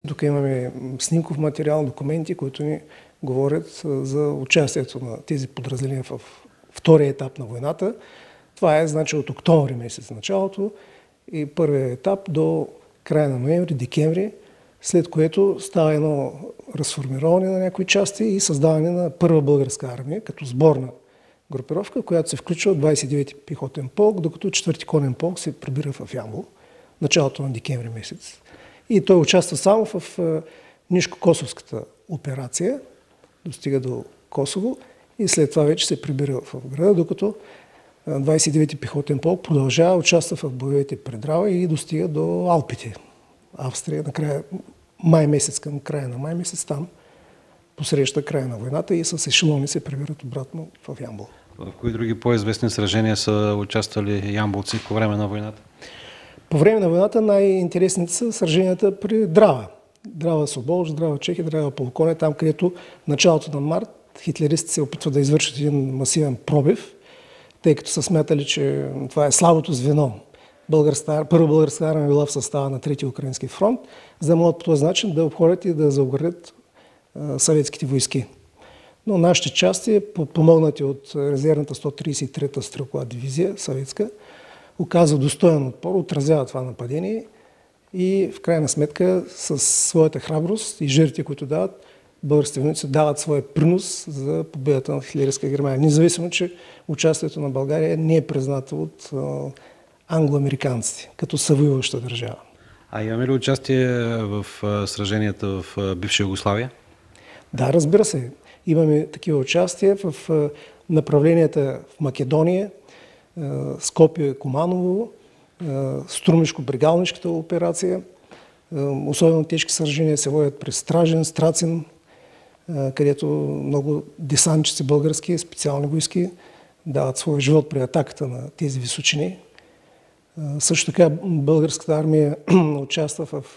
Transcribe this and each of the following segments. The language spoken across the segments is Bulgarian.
Тук имаме снимков материал, документи, които ни говорят за участието на тези подразделения в втория етап на войната. Това е значи от октомври месец началото и първият етап до края на ноември, декември, след което става едно разформироване на някои части и създаване на първа българска армия като сборна групировка, която се включва от 29-ти пехотен полк, докато 4-ти конен полк се прибира в Ямбол, началото на декември месец. И той участва само в Нишко-Косовската операция, достига до Косово и след това вече се прибира в града, докато 29-ти пехотен полк продължава, участва в боевете при Драва и достига до Алпите. Австрия, накрая май месец, към края на май месец, там посреща края на войната и с ешелони се прибират обратно в Ямбол. В кои други по-известни сражения са участвали ямболци по време на войната? По време на войната най-интересните са сраженията при Драва. Драва Соболж, Драва Чехия, Драва Полконе, там където началото на март хитлеристите се опитват да извършат един масивен пробив, тъй като са смятали, че това е слабото звено. Първа българска армия била в състава на Трети украински фронт, за да могат по този начин да обходят и да заобградят съветските войски. Но нашите части, помогнати от резервната 133-та стрелкова дивизия, съветска, оказва достоен отпор, отразява това нападение и в крайна сметка с своята храброст и жертви, които дават, българските войници дават своя принос за победата на хитлеристка Германия. Независимо, че участието на България не е признато от англо-американците, като съвоюваща държава. А имаме ли участие в сраженията в бивша Югославия? Да, разбира се. Имаме такива участия в направленията в Македония, Скопие, Куманово, Струмишко-Брегалнишката операция. Особено тежки сражения се водят през Стражен, Страцин, където много десантчици български, специални войски дават своя живот при атаката на тези височини. Също така българската армия участва в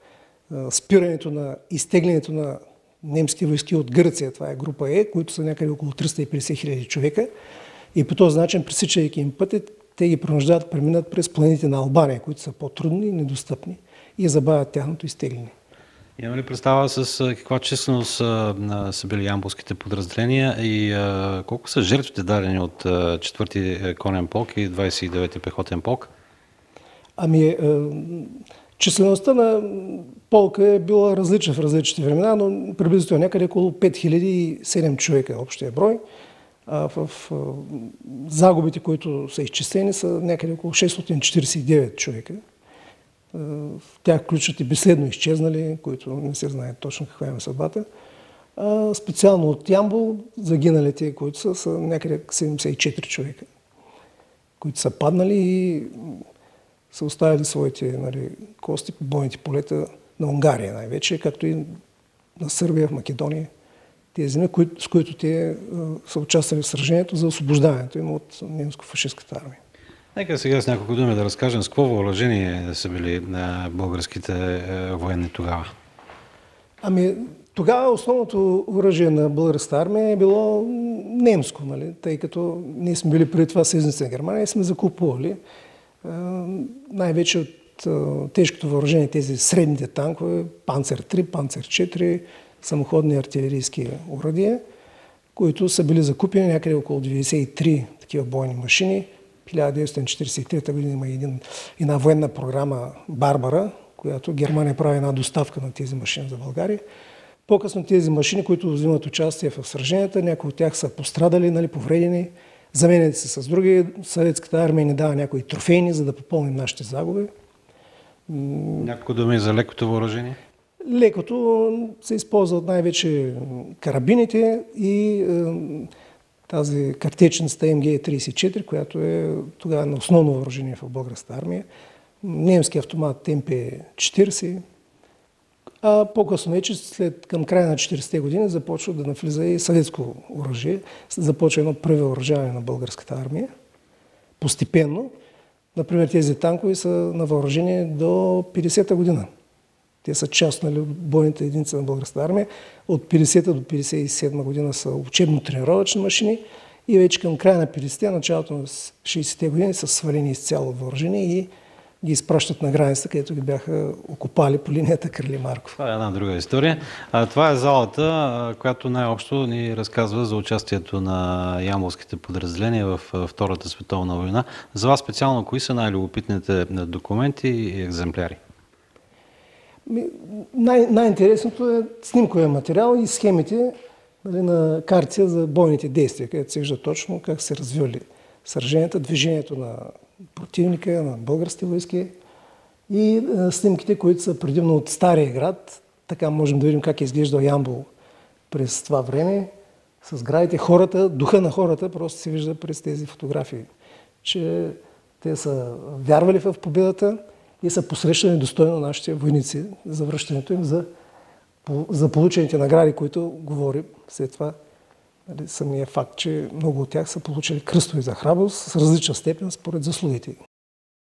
спирането на изтеглянето на немски войски от Гърция. Това е група Е, които са някъде около 350 хиляди човека. И по този начин, пресичайки им пътя, те ги принуждават да преминат през планините на Албания, които са по-трудни и недостъпни и забавят тяхното изтегляне. Имаме ли представа с каква численост са били ямболските подразделения и колко са жертвите дадени от 4-ти конен полк и 29-ти пехотен полк? Ами, числеността на полка е била различна в различните времена, но приблизително някъде около 5007 човека общия брой. А в загубите, които са изчислени, са някъде около 649 човека. В тях включват и безследно изчезнали, които не се знае точно каква е съдбата. Специално от Ямбол загиналите, които са някъде 74 човека, които са паднали и са оставили своите кости по бойните полета на Унгария най-вече, както и на Сърбия, в Македония. Тези земи, с които те са участвали в сражението за освобождаването им от немско-фашистката армия. Нека сега с няколко думи да разкажем с какво въоръжение са били българските военни тогава. Ами, тогава основното оръжие на българската армия е било немско, тъй като ние сме били преди това съюзници на Германия и сме закупували най-вече от тежкото въоръжение, тези средните танкове, Панцер 3, Панцер 4, самоходни артилерийски оръдия, които са били закупени някъде около 93 такива бойни машини. 1943 година има една военна програма Барбара, която Германия прави една доставка на тези машини за България. По-късно тези машини, които взимат участие в сраженията, някои от тях са пострадали, повредени, заменят се с други. Съветската армия ни дава някои трофейни, за да попълним нашите загуби. Няколко думи за лекото въоръжение? Лекото се използват най-вече карабините и тази картечницата МГ-34, която е тогава на основно въоръжение в българската армия. Немски автомат МП-40, а по-късно вече, към края на 40-те години, започва да навлиза и съветско оръжие. Започва едно превъоръжаване на българската армия. Постепенно. Например, тези танкове са на въоръжение до 50-та година. Те са част от бойните единици на българската армия. От 50-та до 57 година са учебно-тренировъчни машини и вече към края на 50-те, началото на 60-те години са свалени изцяло въоръжение и ги изпращат на границата, където ги бяха окопали по линията Крали Марков. Това е една друга история. Това е залата, която най-общо ни разказва за участието на ямболските подразделения в Втората световна война. За вас специално, кои са най-любопитните документи и екземпляри? Най-интересното е снимковия материал и схемите, нали, на карти за бойните действия, където се вижда точно как се развили сраженията, движението на противника, на българските войски и снимките, които са предимно от Стария град. Така можем да видим как е изглеждал Ямбол през това време. С градите, хората, духа на хората просто се вижда през тези фотографии, че те са вярвали в победата и са посрещани достойно нашите войници за връщането им, за получените награди, които говори след това. Самия факт, че много от тях са получили кръстови за храброст с различна степен според заслугите.